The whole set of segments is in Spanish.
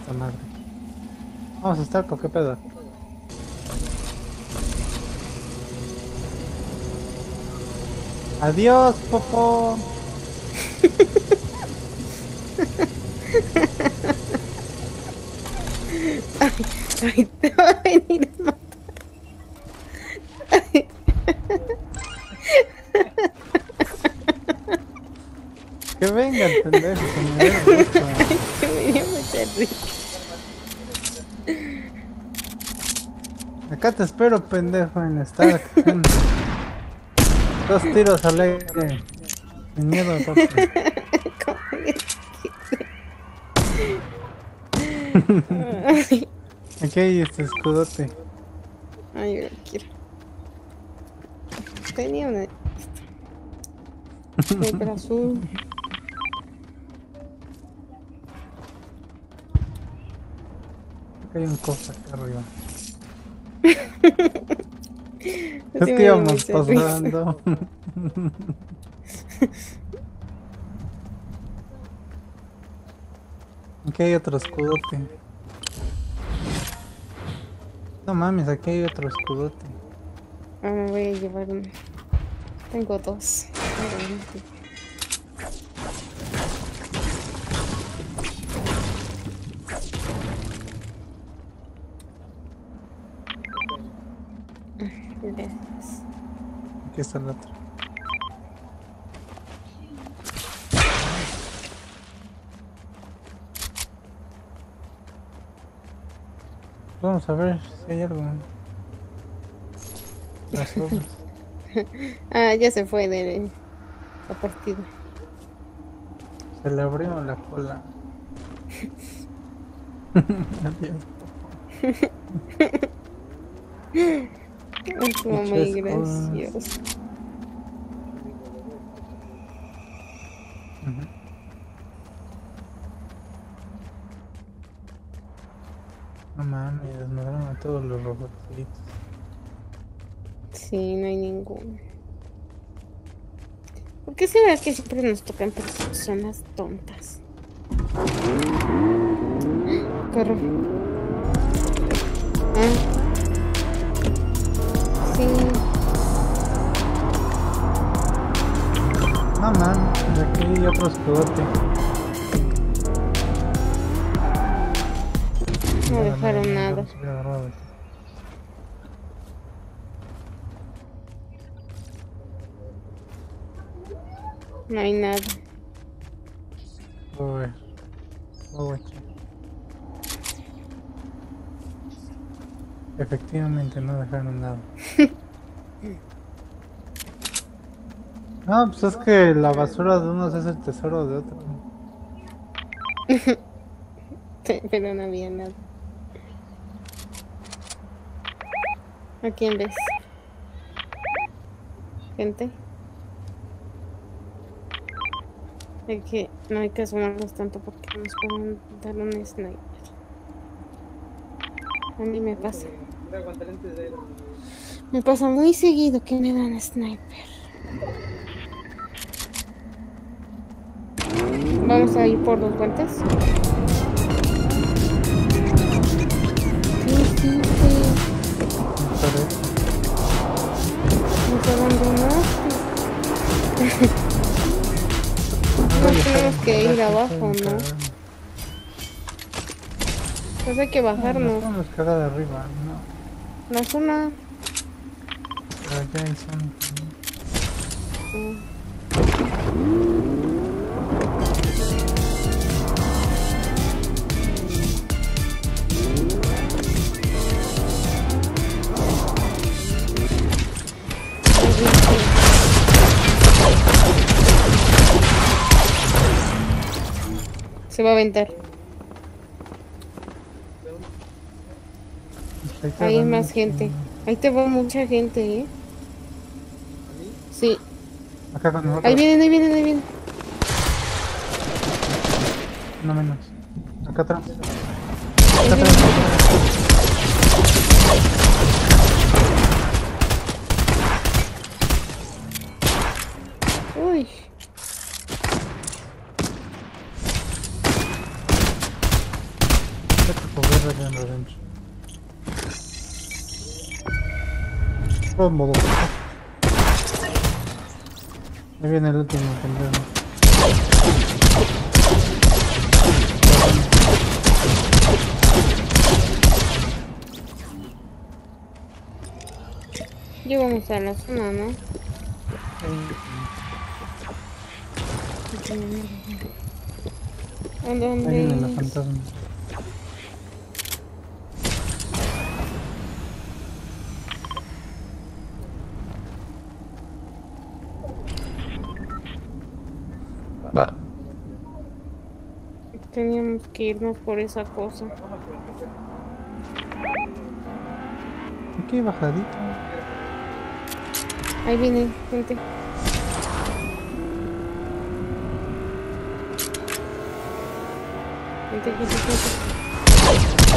esta madre. Vamos a estar con qué pedo. Adiós, Popo. Ay, te va a venir a matar. Que venga el pendejo, que me dé gusto. Que me dio mucha risa. Acá te espero, pendejo, en Stark. 2 tiros al aire. Sin miedo, papi. ¿Cómo le dijiste? Aquí hay este escudote. Ay, yo lo quiero. Tenía una. Sniper azul. Acá hay un cofre acá arriba. Así Es me que dio íbamos mucha risa. pasando. Aquí hay otro escudote. No mames, aquí hay otro escudote. Ah, me voy a llevar uno. Tengo dos. Gracias. Aquí está el otro. Vamos a ver si hay algo. Las obras. Ah, ya se fue de la partida. Se le abrió la cola. Adiós. Estuvo muy Muchas gracioso. Ujú. No mames, desmadraron a todos los robotitos. Sí, no hay ninguno. ¿Por qué se ve que siempre nos tocan personas tontas? Corro. Ah. Sí. No mames, de aquí hay otro escudote. No dejaron nada. Se hubiera agarrado de aquí. No hay nada. Voy a ver. Voy a ver. Efectivamente no dejaron nada. No, pues es que la basura de unos es el tesoro de otros. Sí, pero no había nada. ¿A quién ves? Gente. Es que no hay que asomarnos tanto porque nos pueden dar un sniper. A mí me pasa. Me pasa muy seguido que me dan sniper. Vamos a ir por los guantes. Sí. Nos abandonaste. No tenemos que ir abajo, ¿no? Pues hay que bajarnos. Vamos a cagar de arriba, no. La zona. Pero ya hay zona. Se va a aventar. Ahí hay más gente. Ahí te va mucha gente, ¿eh? Sí. Acá con nosotros. Ahí vienen. No menos. Acá atrás. Ahí Acá vienen. atrás. Uy. peleando adentro. De todos modos. Ahí viene el último pendejo. Llegamos a la zona, ¿no? ¿A Ahí viene la dónde? fantasma. Va. Teníamos que irnos por esa cosa. Aquí bajadito. Ahí viene gente. Gente, gente, gente.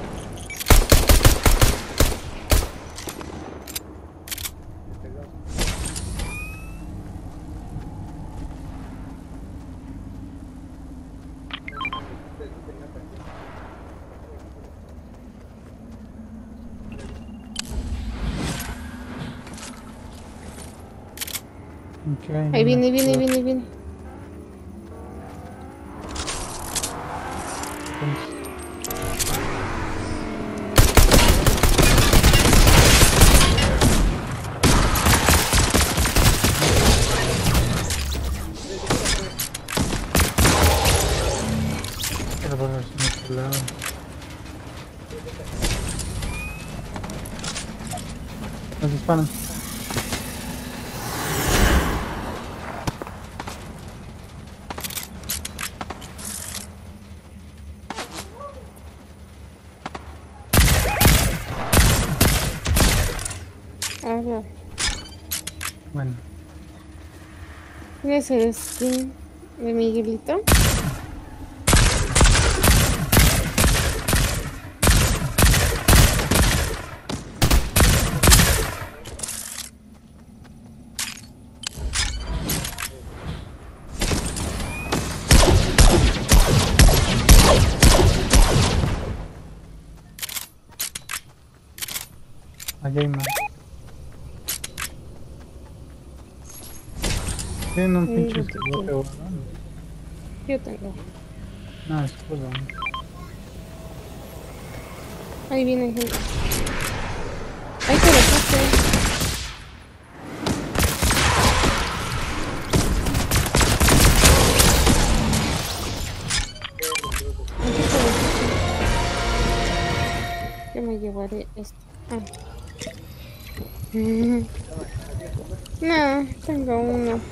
Okay, Ahí viene, viene, viene, viene. Quiero poner en este lado. Nos disparan. Ahora, Bueno, ¿tienes el skin de Miguelito? allá hay más. Tienen un Sí, pinche yo escudo, tengo. ¿verdad? Yo tengo. No, escudo. Ahí viene gente. Ahí te lo puse. Aquí te lo puse. Yo me llevaré esto. Ah. No, tengo uno.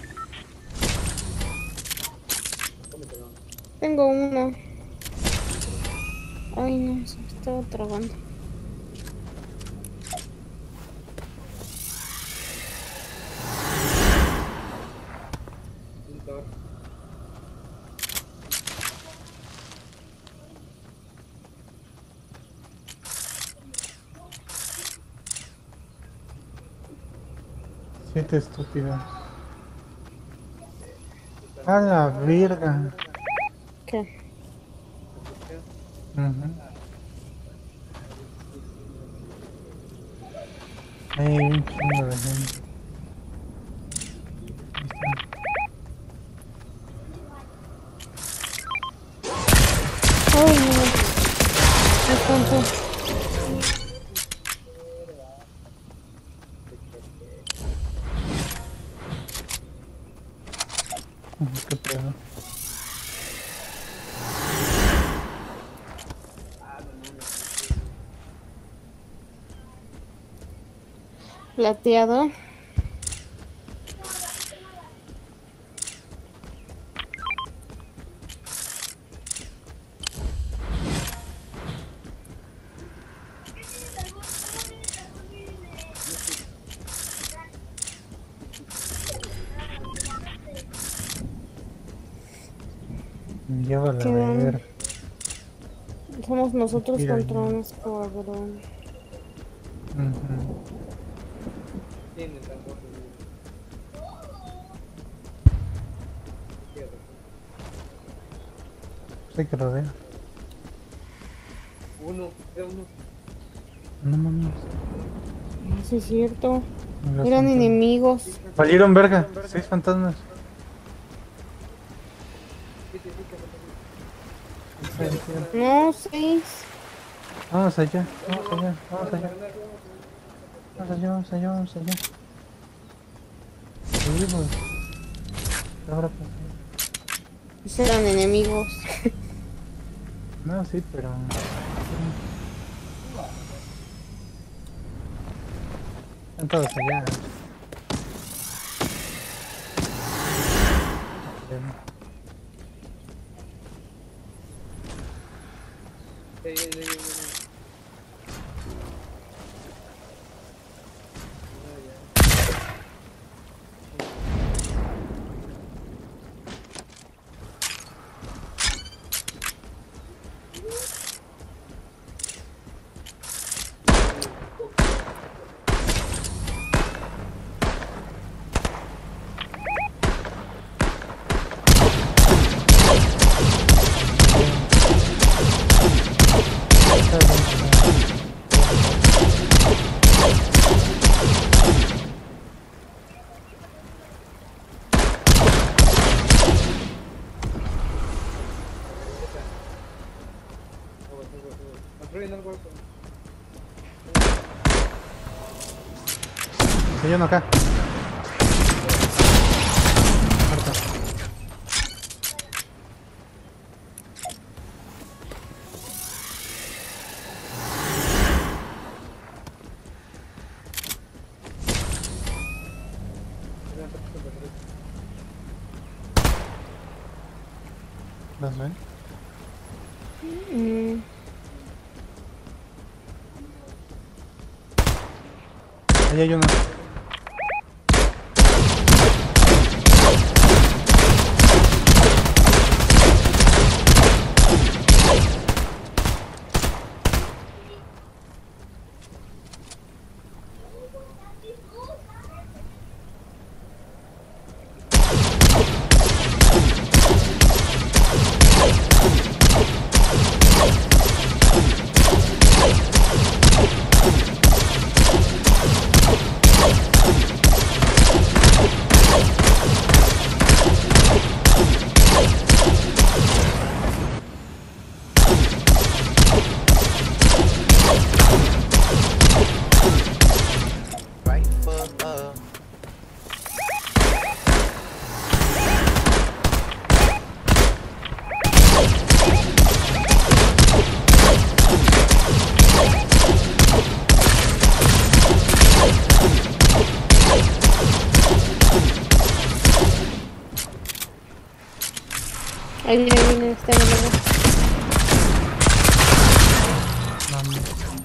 Tengo uno. Ay, no, se me estaba trabando. Siete estúpidas. A la verga. ¿Qué? Ujú. Hay un chingo de gente. Ahí está. Ay, no. Me espantó. Qué pedo. Plateado. Llévala a Quedan. ver. Somos nosotros Mira, contra ya. un escuadrón. Ujú. Sé que rodea. No mames. Eso es cierto. Los Eran fantasmas. enemigos. Valieron verga. 6 fantasmas. No, 6. Vamos allá, vamos allá, vamos allá. Vamos allá, vamos allá, vamos allá. Seguimos. Ahora pues. Eran enemigos. No, sí, pero. Están todos allá. Hay uno acá. Muerto. ¿Los ven? Ahí hay uno. Ahí viene, está en el agua. Vamos.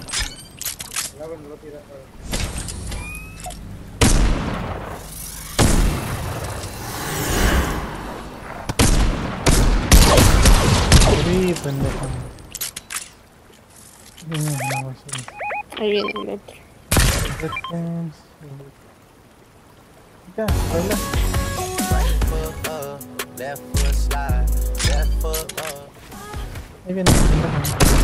Sí, pendejo. Viene una basura. Ahí viene el otro. Ya, baila. Right foot up, left foot slide, left foot up. Ahí viene el pendejo.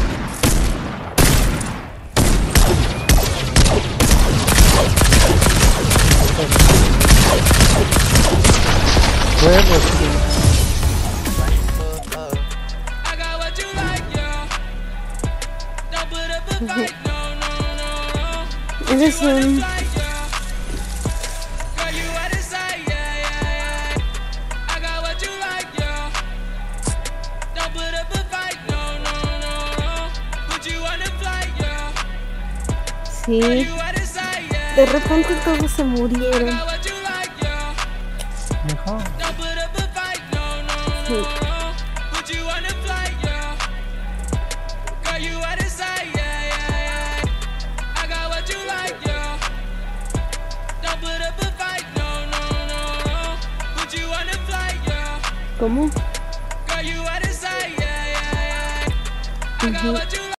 Huevos, sí. Right foot up. I got what you like, yeah. Don't put up a fight, no, no, no. Ese es un... Like, yeah. Girl, you at his side, yeah, yeah, yeah. I got what you like, yeah. Don't put up a fight, no, no, no, no. Put you on the flight, yeah. Sí. You at his side, yeah. De repente todos se I murieron. got what you like, yeah. Mejor. Don't put up a fight, no, no, Sí. no. Put you on the flight, yeah. Girl, you at his side, yeah, yeah, yeah. I got what you like, yeah. Don't put up a fight, no, no, no. Put you on the flight, yeah. ¿Cómo? Girl, you at his side, yeah, yeah, yeah. I got what you